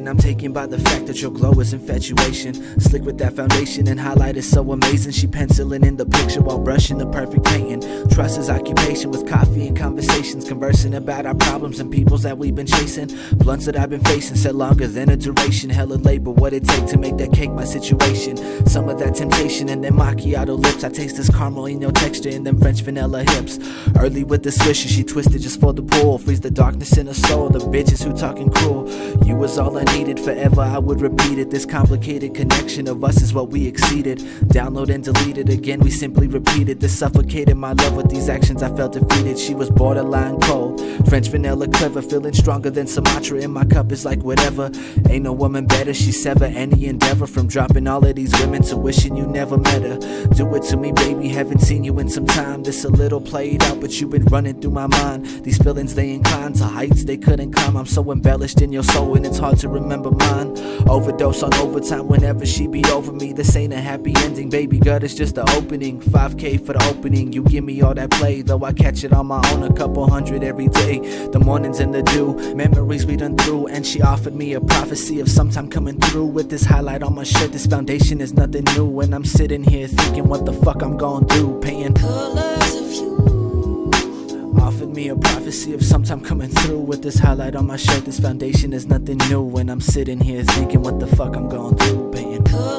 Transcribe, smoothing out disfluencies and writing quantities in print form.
I'm taken by the fact that your glow is infatuation. Slick with that foundation and highlight is so amazing. She penciling in the picture while brushing the perfect painting. Trust is occupation with coffee and conversations, conversing about our problems and peoples that we've been chasing. Blunts that I've been facing set longer than a duration. Hella labor, what it take to make that cake my situation. Some of that temptation and then macchiato lips. I taste this caramel in your texture and then French vanilla hips. Early with the swisher, she twisted just for the pull. Freeze the darkness in her soul, the bitches who talking cruel. You was all I needed, forever I would repeat it. This complicated connection of us is what we exceeded. Download and delete it again, we simply repeated. This suffocated my love with these actions, I felt defeated. She was borderline cold, French vanilla clever, feeling stronger than Sumatra. In my cup is like whatever, ain't no woman better. She sever any endeavor from dropping all of these women to wishing you never met her. Do it to me baby, haven't seen you in some time. This a little played out but you've been running through my mind. These feelings they incline to heights they couldn't climb. I'm so embellished in your soul and it's hard to remember mine. Overdose on overtime whenever she be over me. This ain't a happy ending baby girl, it's just the opening. 5K for the opening, you give me all that play. Though I catch it on my own, a couple hundred every day. The mornings in the dew, memories we done through. And she offered me a prophecy of sometime coming through. With this highlight on my shirt, this foundation is nothing new. And I'm sitting here thinking what the fuck I'm gonna do. Paying colors of you. Offered me a prophecy of sometime coming through. With this highlight on my shirt, this foundation is nothing new. And I'm sitting here thinking what the fuck I'm gonna do. Paying colors